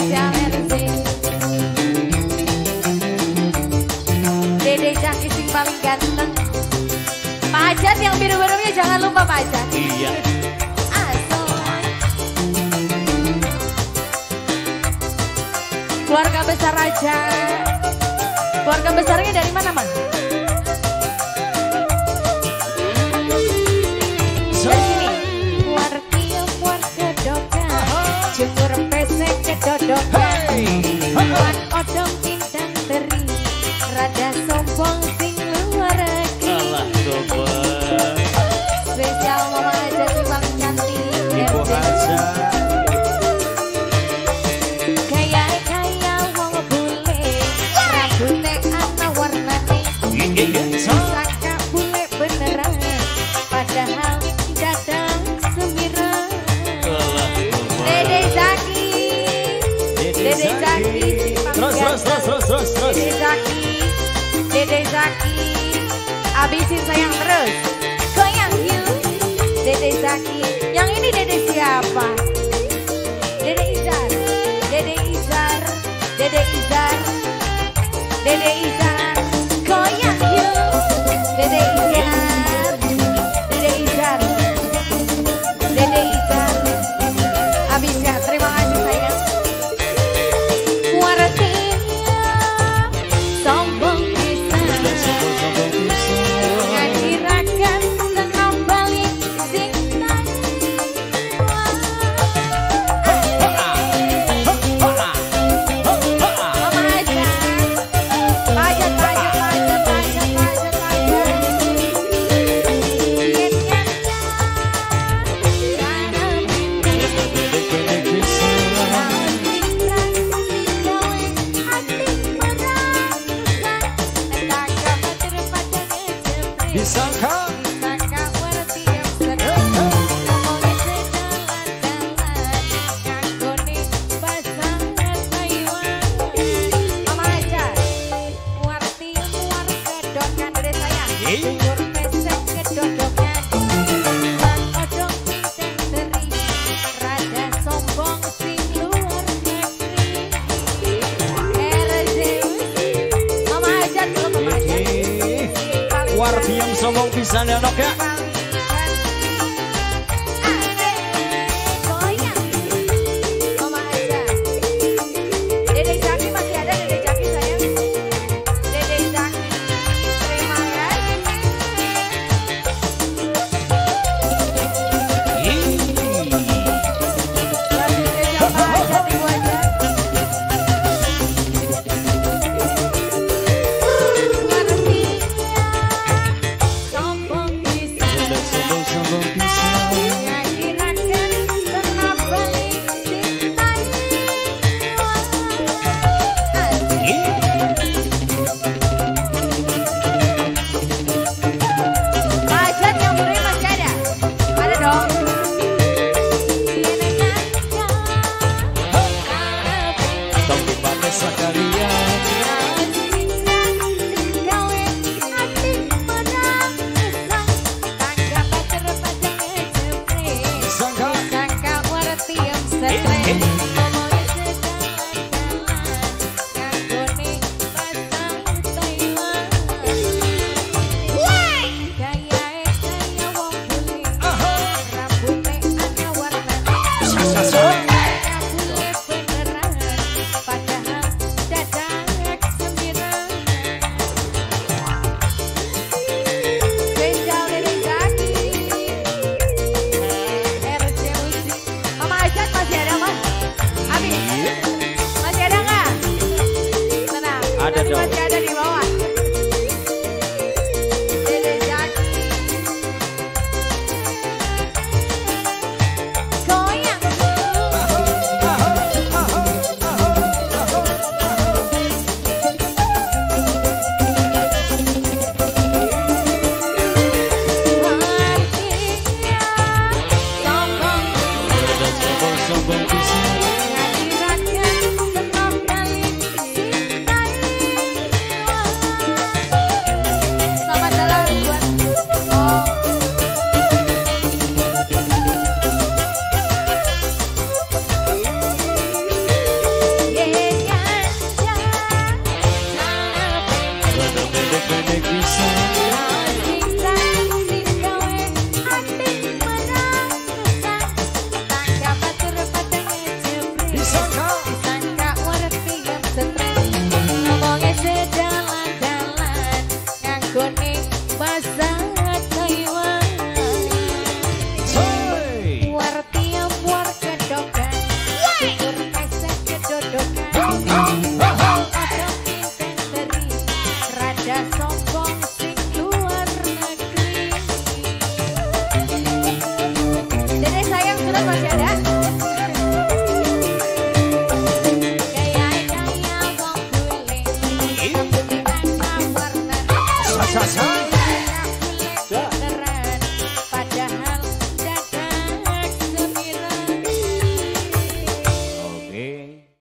spesial RC. Dede Jaki sing paling ganteng. Pak Ajat yang biru-birunya jangan lupa Pak Ajat. Iya. Keluarga besar aja. Keluarga besarnya dari mana, Mas? Dari sini. Keluarga doka, jemur pesek kedodokan. Buat odong indah teri, rada sombong sing luar negeri. Alah sombong. Spesial Mama Aja si paling cantik. Ibu Aja. Sangka bule beneran, padahal dadang sembiran. Dede Zaki, Dede Zaki, Terus. Dede Zaki, abisin sayang terus. Goyang yuk, Dede Zaki. Yang ini Dede siapa? Dede Izar, Dede Izar, Dede Izar, Dede Izar. Goyang yuk, Dede Izar, Dede Izar, Dede Izar. Habis ya, terima kasih sayang. Wartinya sombong bisa, ngakirakan senang balik cinta. Mama aja, pajak. Disangka Mama aja, warti keluarga dokan dari saya. Jemur pesek kedodokan, odong indah teri, rada sombong sing luar negeri. RJ, Mama aja dulu Mama aja. warti yang sombong pisan ya nok ya. disangka warti yang stres ngomongnya sedalan-dalan ngangkone bahasa Taiwan warti yang war kedokan syukur keset kedodokan odong intenseri raja sombong sing luar negeri. Dede sayang surat masih ada. Oke.